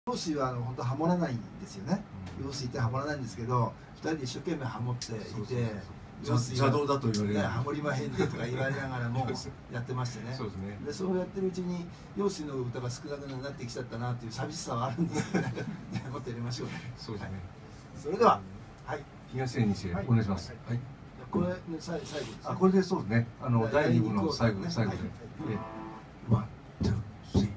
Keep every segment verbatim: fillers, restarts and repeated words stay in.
陽水はあの本当ハモらないんですよね。陽水ってハモらないんですけど、ふたりで一生懸命ハモっていて、 邪道だと言われる、 ハモりまへんでとか言われながらもやってましてね。 そうですね。 でそうやってるうちに陽水の歌が少なくなってきちゃったなっていう寂しさはあるんですけどね。もっとやりましょうね。 そうですね。 それでは、はい。 東へ西へお願いします。はい。 これ最後です。あ、 これでそうですね。あのだいに部の最後最後で。ワン、ツー、スリー。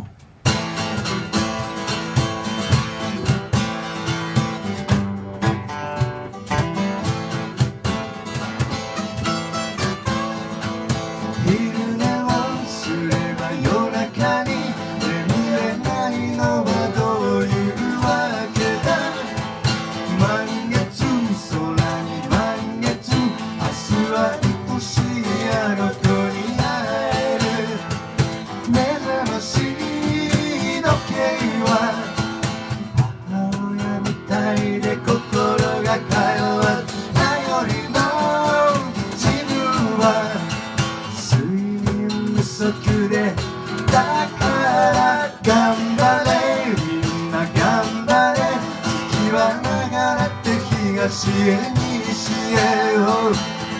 だから頑張れみんな頑張れ月は流れて東へ西へを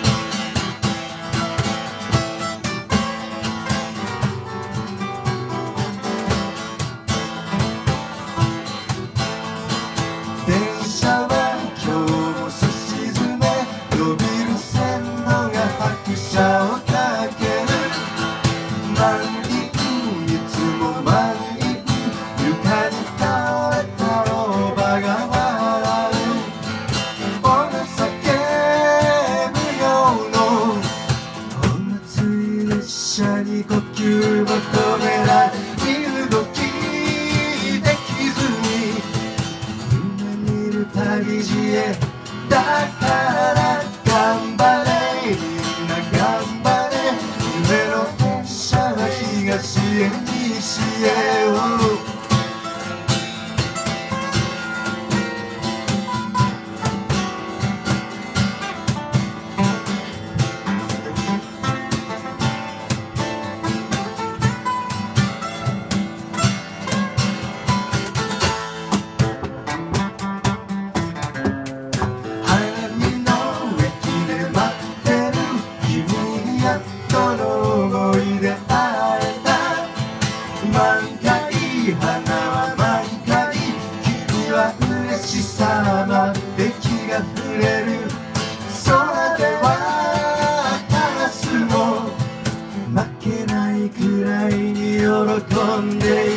電車は今日もすし詰め伸びる線路が拍車をかける満員いつも満員床に倒れた老婆が笑うお情け無用のお祭り列車に呼吸求められ身動きできずに夢見る旅路へだから頑張れみんな頑張れ夢の電車は東へ西へを喜んで